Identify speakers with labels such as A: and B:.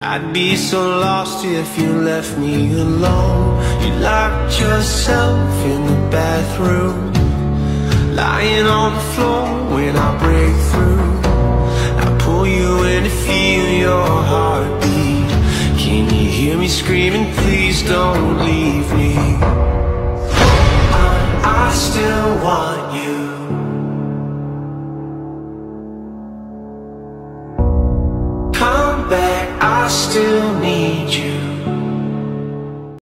A: I'd be so lost if you left me alone. You locked yourself in the bathroom, lying on the floor when I break through. I pull you in to feel your heartbeat. Can you hear me screaming, please don't leave me? I still want you. Come back, I still need you.